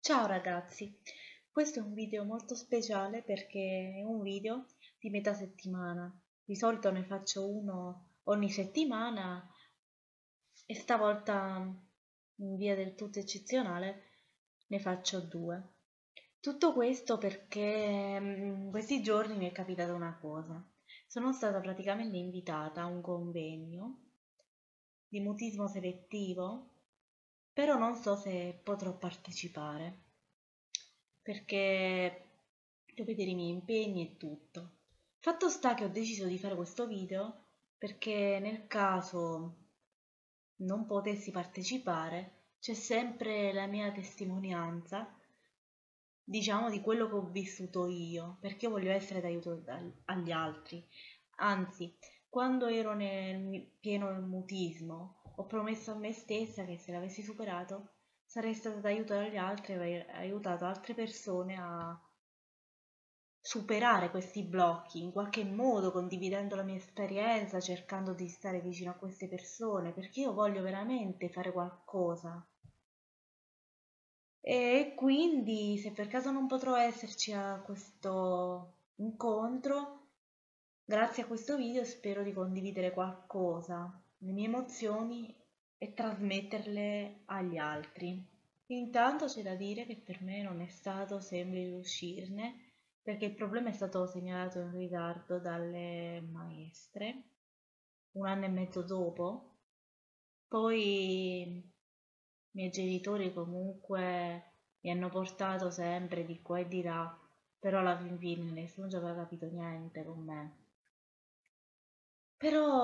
Ciao ragazzi, questo è un video molto speciale perché è un video di metà settimana. Di solito ne faccio uno ogni settimana e stavolta, in via del tutto eccezionale, ne faccio due. Tutto questo perché in questi giorni mi è capitata una cosa. Sono stata praticamente invitata a un convegno di mutismo selettivo, però non so se potrò partecipare perché devo vedere i miei impegni e tutto. Fatto sta che ho deciso di fare questo video perché nel caso non potessi partecipare c'è sempre la mia testimonianza, diciamo, di quello che ho vissuto io, perché io voglio essere d'aiuto agli altri. Anzi, quando ero nel pieno mutismo, ho promesso a me stessa che se l'avessi superato sarei stata d'aiuto agli altri e avrei aiutato altre persone a superare questi blocchi, in qualche modo condividendo la mia esperienza, cercando di stare vicino a queste persone, perché io voglio veramente fare qualcosa. E quindi, se per caso non potrò esserci a questo incontro, grazie a questo video spero di condividere qualcosa, le mie emozioni e trasmetterle agli altri. Intanto c'è da dire che per me non è stato semplice uscirne, perché il problema è stato segnalato in ritardo dalle maestre, un anno e mezzo dopo. Poi i miei genitori comunque mi hanno portato sempre di qua e di là, però alla fin fine nessuno ci aveva capito niente con me. Però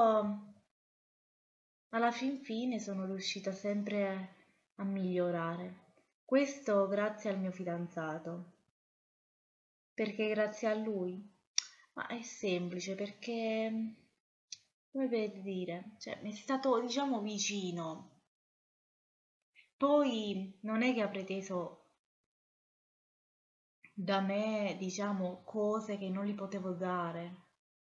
alla fin fine sono riuscita sempre a migliorare. Questo grazie al mio fidanzato. Perché grazie a lui? Ma è semplice perché, come per dire, cioè, mi è stato, diciamo, vicino. Poi non è che ha preteso da me, diciamo, cose che non gli potevo dare.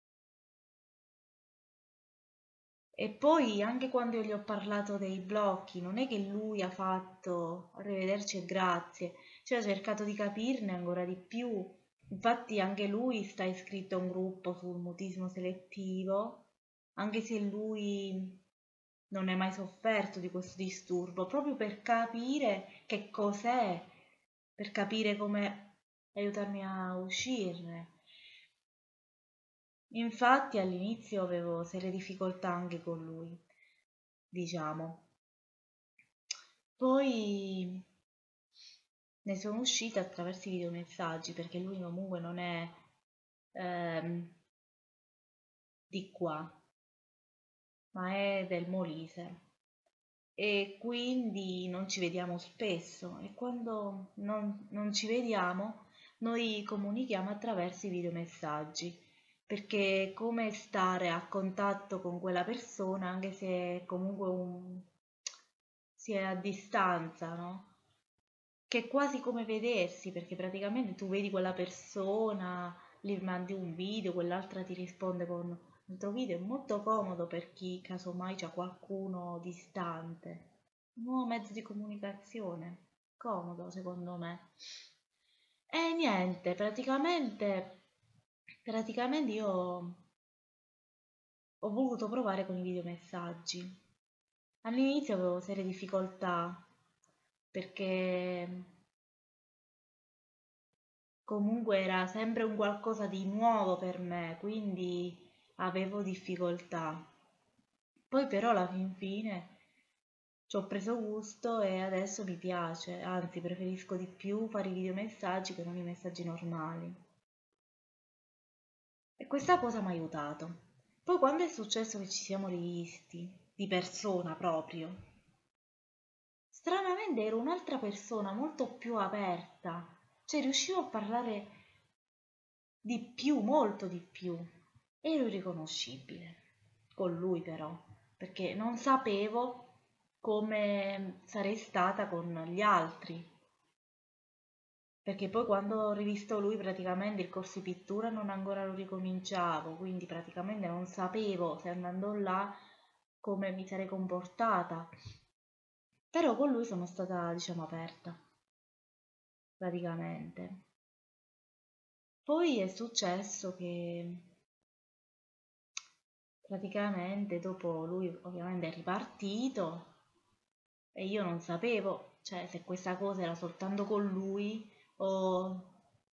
E poi anche quando io gli ho parlato dei blocchi, non è che lui ha fatto arrivederci e grazie, cioè ha cercato di capirne ancora di più. Infatti anche lui sta iscritto a un gruppo sul mutismo selettivo, anche se lui non è mai sofferto di questo disturbo, proprio per capire che cos'è, per capire come aiutarmi a uscirne. Infatti all'inizio avevo serie difficoltà anche con lui, diciamo. Poi ne sono uscita attraverso i videomessaggi perché lui comunque non è ehm, di qua, ma è del Molise e quindi non ci vediamo spesso e quando non ci vediamo noi comunichiamo attraverso i videomessaggi perché è come stare a contatto con quella persona anche se comunque si è a distanza, no? Che è quasi come vedersi, perché praticamente tu vedi quella persona, gli mandi un video, quell'altra ti risponde con un altro video, è molto comodo per chi casomai c'ha qualcuno distante. Un nuovo mezzo di comunicazione, comodo secondo me. E niente, praticamente io ho voluto provare con i videomessaggi. All'inizio avevo serie difficoltà perché comunque era sempre un qualcosa di nuovo per me, quindi avevo difficoltà. Poi però alla fin fine ci ho preso gusto e adesso mi piace, anzi preferisco di più fare i videomessaggi che non i messaggi normali. E questa cosa mi ha aiutato. Poi quando è successo che ci siamo rivisti, di persona proprio, stranamente ero un'altra persona molto più aperta, cioè riuscivo a parlare di più, molto di più. Ero irriconoscibile con lui però, perché non sapevo come sarei stata con gli altri, perché poi quando ho rivisto lui praticamente il corso di pittura non ancora lo ricominciavo, quindi praticamente non sapevo se andando là come mi sarei comportata, però con lui sono stata, diciamo, aperta. praticamente. Poi è successo che praticamente dopo lui ovviamente è ripartito e io non sapevo, cioè, se questa cosa era soltanto con lui o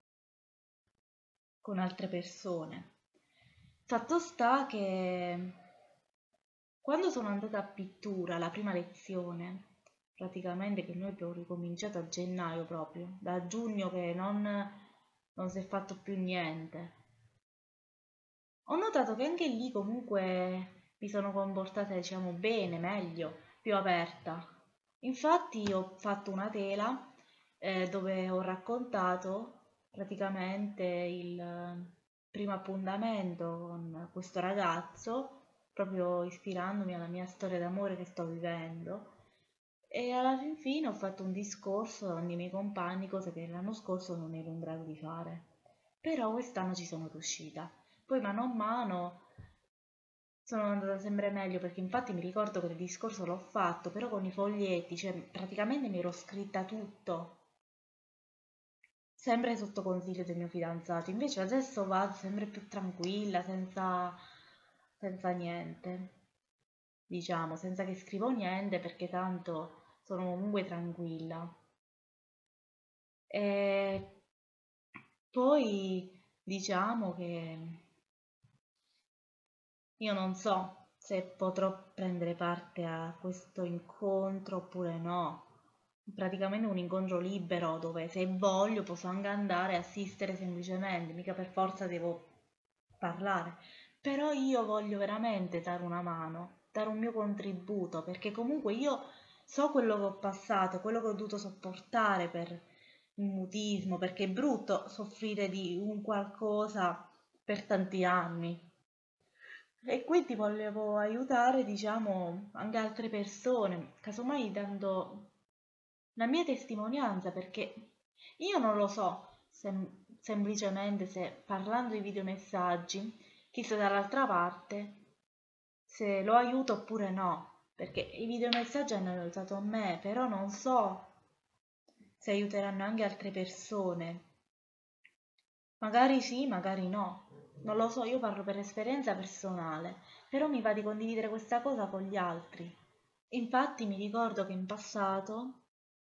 con altre persone. Fatto sta che quando sono andata a pittura, la prima lezione, praticamente che noi abbiamo ricominciato a gennaio proprio, da giugno che non si è fatto più niente, ho notato che anche lì comunque mi sono comportata, diciamo, bene, meglio, più aperta. Infatti ho fatto una tela dove ho raccontato praticamente il primo appuntamento con questo ragazzo, proprio ispirandomi alla mia storia d'amore che sto vivendo. E alla fin fine ho fatto un discorso davanti ai miei compagni, cosa che l'anno scorso non ero in grado di fare. Però quest'anno ci sono riuscita. Poi mano a mano sono andata sempre meglio perché infatti mi ricordo che il discorso l'ho fatto, però con i foglietti, cioè praticamente mi ero scritta tutto, sempre sotto consiglio del mio fidanzato. Invece adesso vado sempre più tranquilla, senza niente, diciamo, senza che scrivo niente perché tanto sono comunque tranquilla. E poi diciamo che io non so se potrò prendere parte a questo incontro oppure no. Praticamente un incontro libero dove se voglio posso anche andare a assistere semplicemente, mica per forza devo parlare. Però io voglio veramente dare una mano, dare un mio contributo, perché comunque io so quello che ho passato, quello che ho dovuto sopportare per il mutismo, perché è brutto soffrire di un qualcosa per tanti anni. E quindi volevo aiutare, diciamo, anche altre persone, casomai dando la mia testimonianza, perché io non lo so semplicemente se parlando di videomessaggi, chi sta dall'altra parte, se lo aiuto oppure no, perché i videomessaggi hanno aiutato me, però non so se aiuteranno anche altre persone. Magari sì, magari no. Non lo so, io parlo per esperienza personale, però mi va di condividere questa cosa con gli altri. Infatti mi ricordo che in passato,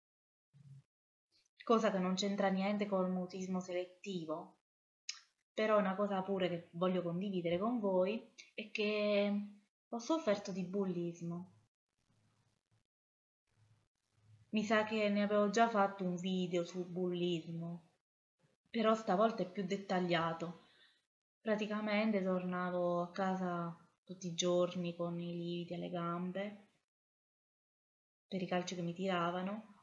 cosa che non c'entra niente col mutismo selettivo, però è una cosa pure che voglio condividere con voi, è che ho sofferto di bullismo. Mi sa che ne avevo già fatto un video sul bullismo, però stavolta è più dettagliato. Praticamente tornavo a casa tutti i giorni con i lividi alle gambe per i calci che mi tiravano.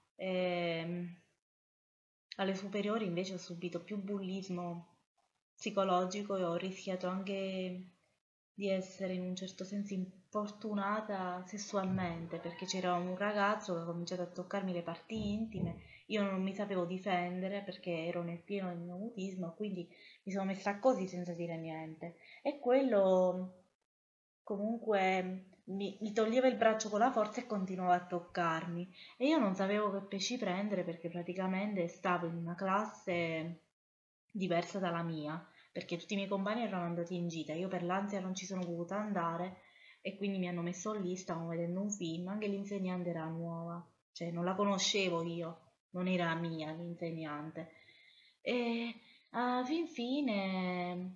Alle superiori invece ho subito più bullismo psicologico e ho rischiato anche di essere in un certo senso importunata sessualmente perché c'era un ragazzo che ha cominciato a toccarmi le parti intime, io non mi sapevo difendere perché ero nel pieno del mio mutismo, quindi mi sono messa così senza dire niente e quello comunque mi toglieva il braccio con la forza e continuava a toccarmi e io non sapevo che pesci prendere perché praticamente stavo in una classe diversa dalla mia, perché tutti i miei compagni erano andati in gita, io per l'ansia non ci sono potuta andare e quindi mi hanno messo lì, stavamo vedendo un film, anche l'insegnante era nuova, cioè non la conoscevo io, non era mia l'insegnante. E alla fin fine,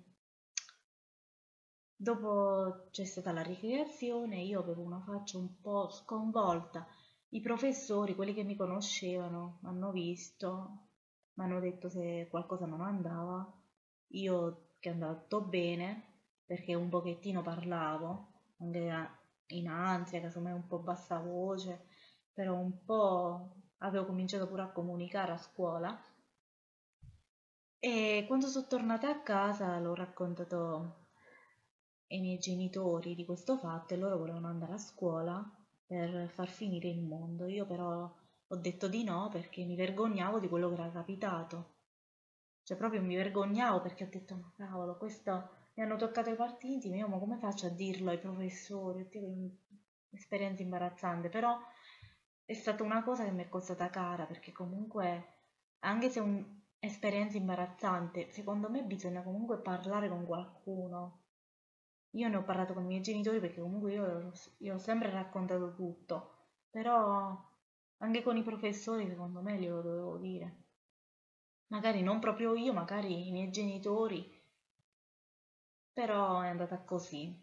dopo c'è stata la ricreazione, io avevo una faccia un po' sconvolta. I professori, quelli che mi conoscevano, hanno visto, mi hanno detto se qualcosa non andava. Io che andava tutto bene, perché un pochettino parlavo, anche in ansia, casomai un po' bassa voce, però un po' avevo cominciato pure a comunicare a scuola. E quando sono tornata a casa l'ho raccontato ai miei genitori di questo fatto e loro volevano andare a scuola per far finire il mondo. Io però ho detto di no perché mi vergognavo di quello che era capitato. Cioè proprio mi vergognavo perché ho detto, ma cavolo, questo mi hanno toccato i parti intimi, io ma come faccio a dirlo ai professori? Oddio, che esperienza imbarazzante, però è stata una cosa che mi è costata cara perché comunque anche se è un'esperienza imbarazzante, secondo me bisogna comunque parlare con qualcuno. Io ne ho parlato con i miei genitori perché comunque io ho sempre raccontato tutto, però anche con i professori secondo me glielo dovevo dire. Magari non proprio io, magari i miei genitori, però è andata così.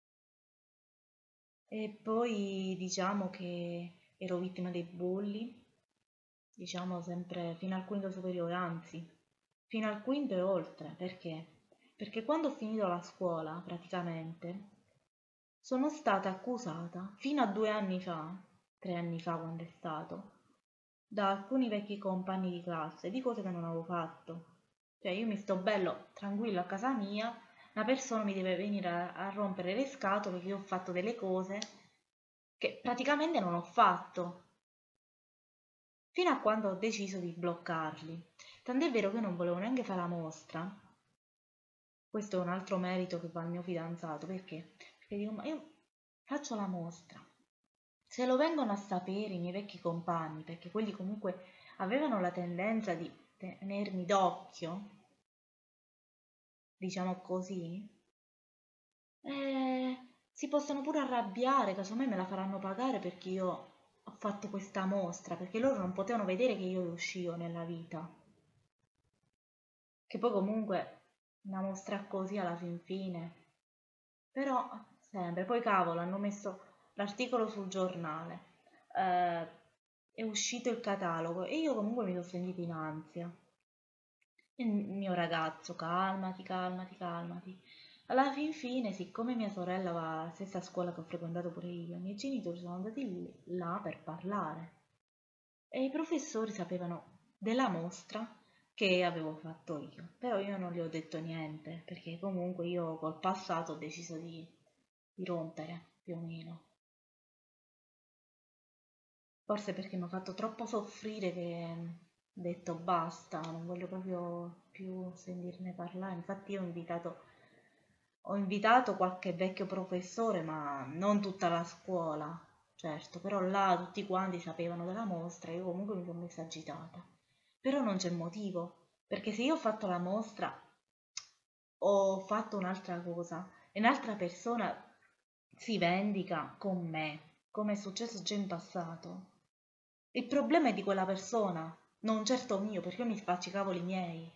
E poi diciamo che ero vittima dei bulli, diciamo sempre fino al quinto superiore, anzi, fino al quinto e oltre, perché? Perché quando ho finito la scuola, praticamente, sono stata accusata fino a 2 anni fa, 3 anni fa quando è stato, da alcuni vecchi compagni di classe di cose che non avevo fatto. Cioè io mi sto bello tranquillo a casa mia, una persona mi deve venire a rompere le scatole che io ho fatto delle cose che praticamente non ho fatto, fino a quando ho deciso di bloccarli. Tant'è vero che io non volevo neanche fare la mostra. Questo è un altro merito che va al mio fidanzato, perché? Perché dico, ma io faccio la mostra. Se lo vengono a sapere i miei vecchi compagni, perché quelli comunque avevano la tendenza di tenermi d'occhio, diciamo così, si possono pure arrabbiare, casomai me la faranno pagare perché io ho fatto questa mostra, perché loro non potevano vedere che io riuscivo nella vita. Che poi comunque una mostra così alla fin fine. Però sempre, poi cavolo, hanno messo l'articolo sul giornale, eh, è uscito il catalogo e io comunque mi sono sentita in ansia. Il mio ragazzo, calmati, calmati, calmati. Alla fin fine, siccome mia sorella va alla stessa scuola che ho frequentato pure io, i miei genitori sono andati là per parlare e i professori sapevano della mostra che avevo fatto io, però io non gli ho detto niente perché comunque io col passato ho deciso di rompere più o meno. Forse perché mi ha fatto troppo soffrire che ho detto basta, non voglio proprio più sentirne parlare. Infatti io ho invitato qualche vecchio professore, ma non tutta la scuola, certo, però là tutti quanti sapevano della mostra, io comunque mi sono messa agitata. Però non c'è motivo, perché se io ho fatto la mostra, ho fatto un'altra cosa e un'altra persona si vendica con me, come è successo già in passato. Il problema è di quella persona, non certo mio, perché io mi faccio i cavoli miei.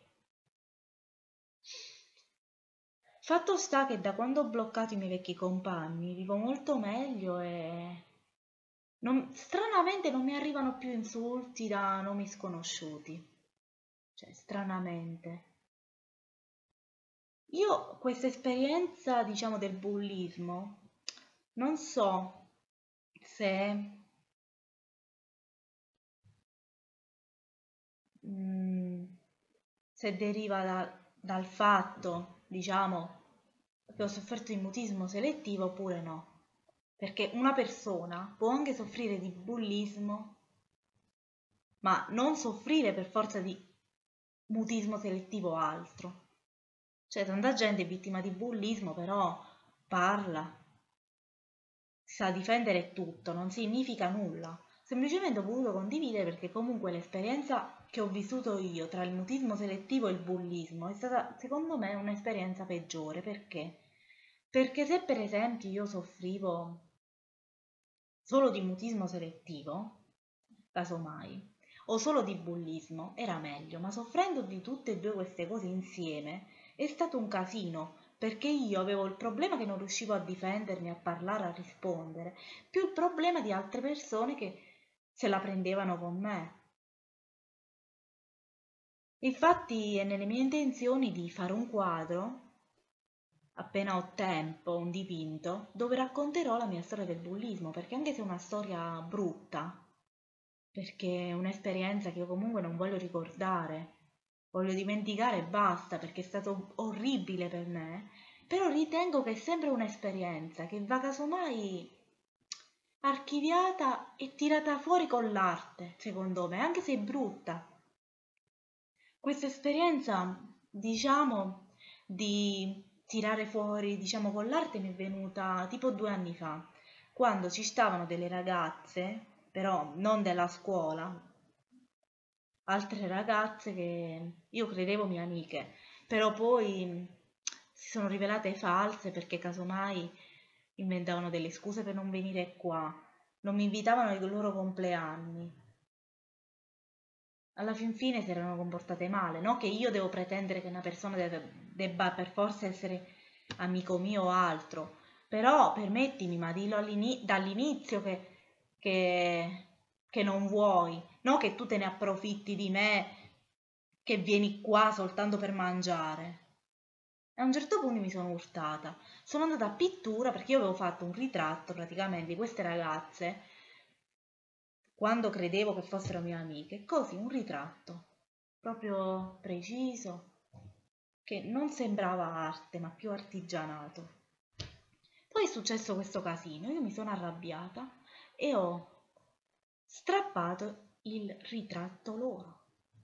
Fatto sta che da quando ho bloccato i miei vecchi compagni vivo molto meglio e stranamente non mi arrivano più insulti da nomi sconosciuti. Cioè, stranamente. Io questa esperienza, diciamo, del bullismo, non so se, mm, se deriva dal fatto, diciamo, che ho sofferto di mutismo selettivo oppure no. Perché una persona può anche soffrire di bullismo, ma non soffrire per forza di mutismo selettivo o altro. Cioè, tanta gente è vittima di bullismo, però parla, sa difendere tutto, non significa nulla. Semplicemente ho voluto condividere perché comunque l'esperienza che ho vissuto io tra il mutismo selettivo e il bullismo è stata, secondo me, un'esperienza peggiore. Perché? Perché se per esempio io soffrivo solo di mutismo selettivo, casomai, o solo di bullismo, era meglio, ma soffrendo di tutte e due queste cose insieme è stato un casino, perché io avevo il problema che non riuscivo a difendermi, a parlare, a rispondere, più il problema di altre persone che se la prendevano con me. Infatti è nelle mie intenzioni di fare un quadro, appena ho tempo, un dipinto, dove racconterò la mia storia del bullismo, perché anche se è una storia brutta, perché è un'esperienza che io comunque non voglio ricordare, voglio dimenticare e basta, perché è stato orribile per me, però ritengo che è sempre un'esperienza che va casomai archiviata e tirata fuori con l'arte, secondo me, anche se è brutta. Questa esperienza, diciamo, di tirare fuori, diciamo, con l'arte mi è venuta tipo 2 anni fa, quando ci stavano delle ragazze, però non della scuola, altre ragazze che io credevo mie amiche, però poi si sono rivelate false perché casomai inventavano delle scuse per non venire qua, non mi invitavano ai loro compleanni. Alla fin fine si erano comportate male, no che io devo pretendere che una persona debba per forza essere amico mio o altro, però permettimi, ma dillo dall'inizio che, che non vuoi, no che tu te ne approfitti di me, che vieni qua soltanto per mangiare. E a un certo punto mi sono urtata. Sono andata a pittura perché io avevo fatto un ritratto praticamente di queste ragazze quando credevo che fossero mie amiche, così un ritratto proprio preciso, che non sembrava arte, ma più artigianato. Poi è successo questo casino, io mi sono arrabbiata e ho strappato il ritratto loro.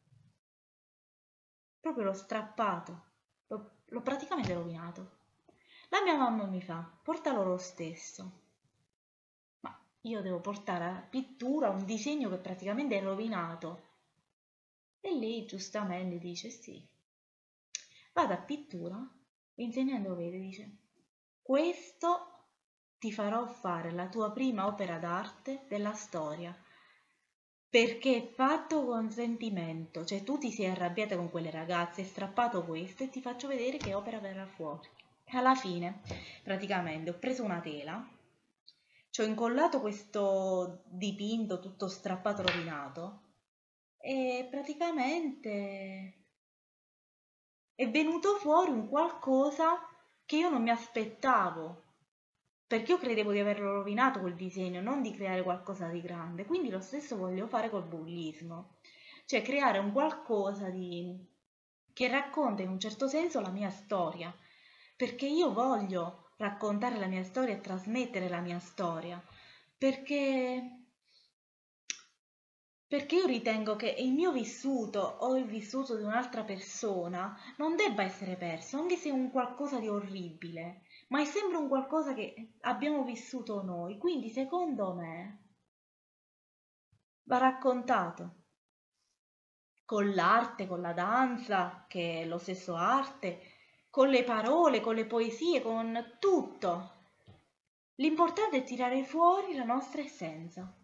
Proprio l'ho strappato, l'ho praticamente rovinato. La mia mamma mi fa, portalo lo stesso. Ma io devo portare a pittura un disegno che praticamente è rovinato. E lei giustamente dice sì. Vado a pittura, l'insegnante vede, dice, questo ti farò fare la tua prima opera d'arte della storia, perché è fatto con sentimento, cioè tu ti sei arrabbiata con quelle ragazze, hai strappato questo e ti faccio vedere che opera verrà fuori. E alla fine, praticamente, ho preso una tela, ci ho incollato questo dipinto tutto strappato, rovinato, e praticamente è venuto fuori un qualcosa che io non mi aspettavo, perché io credevo di averlo rovinato quel disegno, non di creare qualcosa di grande. Quindi lo stesso voglio fare col bullismo, cioè creare un qualcosa che racconta in un certo senso la mia storia, perché io voglio raccontare la mia storia e trasmettere la mia storia, perché perché io ritengo che il mio vissuto o il vissuto di un'altra persona non debba essere perso, anche se è un qualcosa di orribile, ma è sempre un qualcosa che abbiamo vissuto noi. Quindi, secondo me, va raccontato con l'arte, con la danza, che è lo stesso arte, con le parole, con le poesie, con tutto. L'importante è tirare fuori la nostra essenza.